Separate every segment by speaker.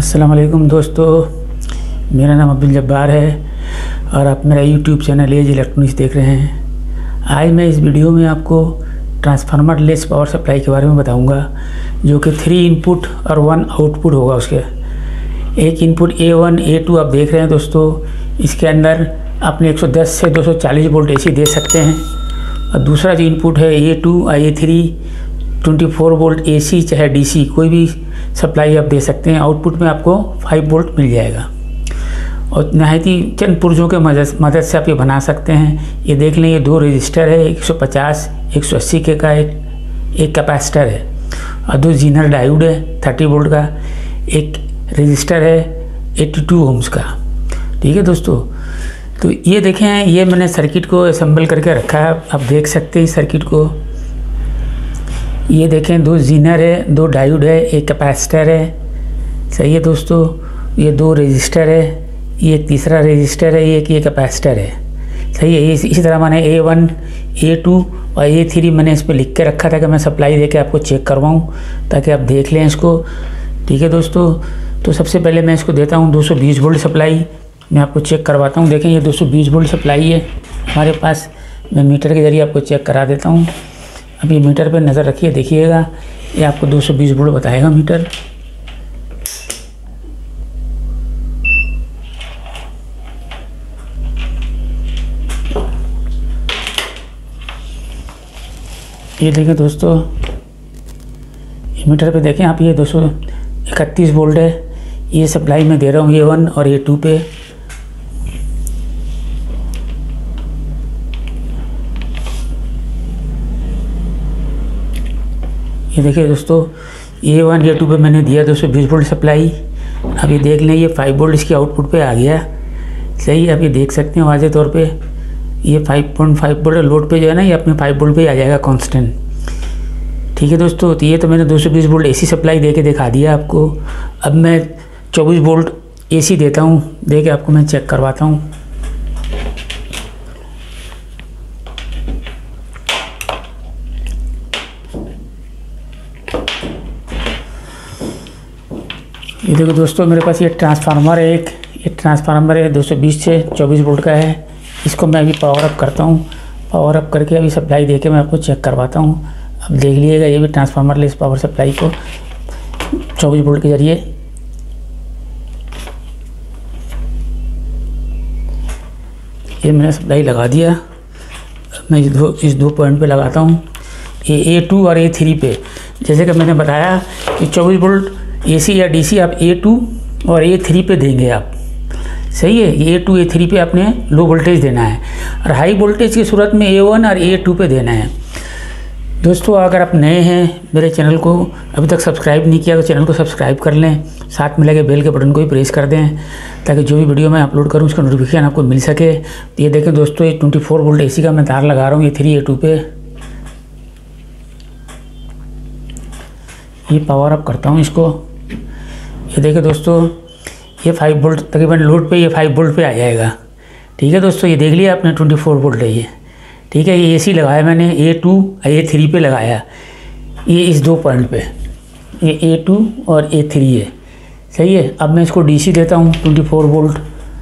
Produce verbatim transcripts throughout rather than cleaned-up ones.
Speaker 1: अस्सलाम वालेकुम दोस्तों, मेरा नाम अब्दुल जब्बार है और आप मेरा यूट्यूब चैनल एज इलेक्ट्रॉनिक्स देख रहे हैं। आज मैं इस वीडियो में आपको ट्रांसफार्मर लेस पावर सप्लाई के बारे में बताऊंगा, जो कि थ्री इनपुट और वन आउटपुट होगा। उसके एक input A one A two आप देख रहे हैं दोस्तों, इसके अंदर अपने एक सौ दस से दो सौ चालीस वोल्ट एसी दे सकते हैं। और दूसरा जो इनपुट है ए टू और ए थ्री चौबीस वोल्ट एसी चाहे डीसी कोई भी सप्लाई आप दे सकते हैं। आउटपुट में आपको पाँच वोल्ट मिल जाएगा और नहायत ही चंद पुर्जों के मदद मदद से आप ये बना सकते हैं। ये देख लें, ये दो रजिस्टर है, एक सौ पचास एक सौ अस्सी के का एक एक कैपेसिटर है और दो जीनर डायोड है तीस वोल्ट का, एक रजिस्टर है बयासी ओम्स का। ठीक है दोस्तों, तो ये देखें, ये मैंने सर्किट को असेंबल करके रखा है। आप देख सकते हैं सर्किट को। ये देखें, दो जीनर है, दो डायोड है, एक कैपेसिटर है। सही है दोस्तों, ये दो रजिस्टर है, ये तीसरा रजिस्टर है, एक ये कैपेसिटर है। सही है। इस, इसी तरह मैंने ए वन ए टू और ए थ्री मैंने इस पर लिख के रखा था कि मैं सप्लाई दे के आपको चेक करवाऊँ, ताकि आप देख लें इसको। ठीक है दोस्तों, तो सबसे पहले मैं इसको देता हूँ दो सौ बीस वोल्ट सप्लाई। मैं आपको चेक करवाता हूँ। देखें, ये दो सौ बीस वोल्ट सप्लाई है हमारे पास। मैं मीटर के ज़रिए आपको चेक करा देता हूँ। अब ये मीटर पर नज़र रखिए, देखिएगा, ये आपको दो सौ बीस वोल्ट बताएगा मीटर। ये देखें दोस्तों, ये मीटर पे देखें आप, ये दो सौ इकतीस वोल्ट है। ये सप्लाई मैं दे रहा हूँ ए वन और ए टू पे। ये देखिए दोस्तों, ए वन ए टू पे मैंने दिया दो सौ बीस वोल्ट सप्लाई। अब ये देख लें, ये पाँच वोल्ट इसके आउटपुट पे आ गया। सही है। अब ये देख सकते हैं वाज़े तौर पे, ये पाँच पॉइंट पाँच वोल्ट लोड पे जो है ना, ये अपने पाँच वोल्ट पे आ जाएगा कांस्टेंट। ठीक है दोस्तों, तो ये तो मैंने दो सौ बीस वोल्ट एसी सप्लाई दे के दिखा दिया आपको। अब मैं चौबीस वोल्ट एसी देता हूँ, दे के आपको मैं चेक करवाता हूँ। ये देखो दोस्तों, मेरे पास ये ट्रांसफार्मर है, एक ये ट्रांसफार्मर है दो सौ बीस से चौबीस वोल्ट का है। इसको मैं अभी पावर अप करता हूँ। पावर अप करके अभी सप्लाई देके मैं आपको चेक करवाता हूँ। अब देख लीजिएगा, ये भी ट्रांसफार्मर लेस पावर सप्लाई को चौबीस वोल्ट के ज़रिए ये मैंने सप्लाई लगा दिया। मैं इस दो इस दो पॉइंट पे लगाता हूँ, ये ए टू और ए थ्री पे। जैसे कि मैंने बताया कि चौबीस वोल्ट एसी या डीसी आप ए टू और ए थ्री पे देंगे आप। सही है। ए टू ए थ्री पे आपने लो वोल्टेज देना है और हाई वोल्टेज की सूरत में ए वन और ए टू पे देना है। दोस्तों, अगर आप नए हैं, मेरे चैनल को अभी तक सब्सक्राइब नहीं किया तो चैनल को सब्सक्राइब कर लें, साथ में लगे बेल के बटन को भी प्रेस कर दें, ताकि जो भी वीडियो मैं अपलोड करूं उसका नोटिफिकेशन आपको मिल सके। तो ये देखें दोस्तों, ये चौबीस वोल्ट एसी का मैं तार लगा रहा हूँ, ये थ्री ए टू पे। ये पावर अप करता हूँ इसको। ये देखें दोस्तों, ये फाइव वोल्ट तकरीबन लोड पे, ये फाइव वोल्ट पे आ जाएगा। ठीक है दोस्तों, ये देख लिया आपने, चौबीस वोल्ट है ये। ठीक है। ये एसी लगाया मैंने ए टू ए थ्री पे लगाया, ये इस दो पॉइंट पे, ये ए टू और ए थ्री है। सही है। अब मैं इसको डीसी देता हूँ चौबीस वोल्ट।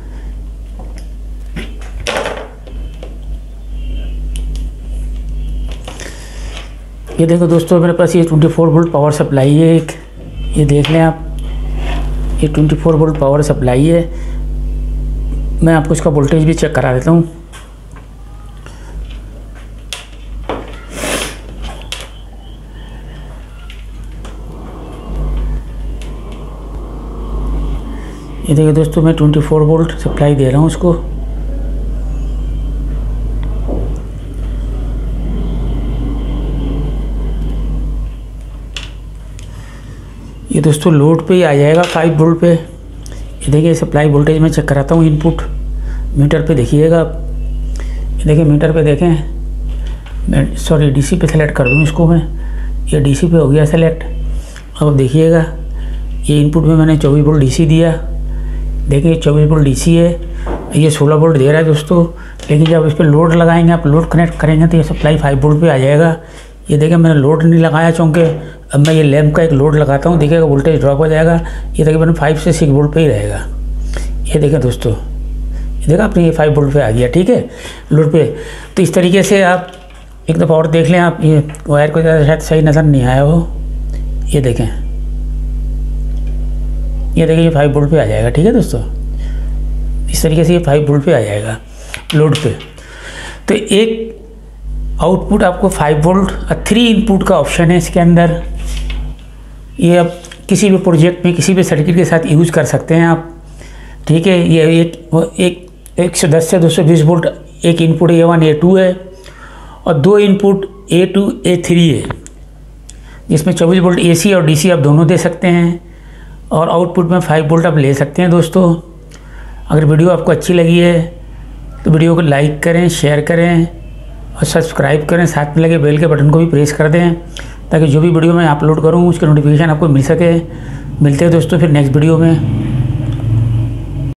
Speaker 1: ये देखो दोस्तों, मेरे पास ये चौबीस वोल्ट पावर सप्लाई है एक। ये देख लें आप, ये चौबीस वोल्ट पावर सप्लाई है। मैं आपको इसका वोल्टेज भी चेक करा देता हूँ। ये देखिए दोस्तों, मैं चौबीस वोल्ट सप्लाई दे रहा हूँ उसको। ये दोस्तों लोड पे ही आ जाएगा पाँच वोल्ट पे। ये देखिए सप्लाई वोल्टेज मैं चेक कराता हूँ इनपुट मीटर पे। देखिएगा आप, ये देखिए मीटर पे देखें, मैं सॉरी डीसी पे सेलेक्ट कर दूँ इसको मैं। ये डीसी पे हो गया सेलेक्ट। अब देखिएगा, ये इनपुट में मैंने चौबीस वोल्ट डीसी दिया। देखिए चौबीस वोल्ट डीसी है, ये सोलह वोल्ट दे रहा है दोस्तों। लेकिन जब इस पर लोड लगाएंगे, आप लोड कनेक्ट करेंगे तो ये सप्लाई पाँच वोल्ट पे आ जाएगा। ये देखिए मैंने लोड नहीं लगाया चूँकि अब मैं ये लैंप का एक लोड लगाता हूँ, देखिएगा वोल्टेज ड्रॉप हो जाएगा। ये देखिए मैंने फाइव से सिक्स वोल्ट पे ही रहेगा। ये देखें दोस्तों, ये देखा आपने, ये फाइव वोल्ट पे आ गया, ठीक है, लोड पे। तो इस तरीके से आप एक दफ़ा और देख लें आप, ये वायर को ज़्यादा शायद सही नज़र नहीं आया हो, ये देखें, ये देखिए ये फाइव वोल्ट पे आ जाएगा, ठीक है दोस्तों। इस तरीके से ये फाइव वोल्ट पे आ जाएगा लोड पे। तो एक आउटपुट आपको फाइव वोल्ट और थ्री इनपुट का ऑप्शन है इसके अंदर। ये आप किसी भी प्रोजेक्ट में किसी भी सर्किट के साथ यूज़ कर सकते हैं आप, ठीक है। ये एक एक एक सौ दस से दो सौ बीस वोल्ट एक input A one A two है और दो input A two A three है, जिसमें चौबीस वोल्ट ए सी और डी सी आप दोनों दे सकते हैं और आउटपुट में फाइव वोल्ट आप ले सकते हैं दोस्तों। अगर वीडियो आपको अच्छी लगी है तो वीडियो को लाइक करें, शेयर करें और सब्सक्राइब करें, साथ में लगे बेल के बटन को भी प्रेस कर दें ताकि जो भी वीडियो मैं अपलोड करूं उसका नोटिफिकेशन आपको मिल सके। मिलते हैं दोस्तों फिर नेक्स्ट वीडियो में।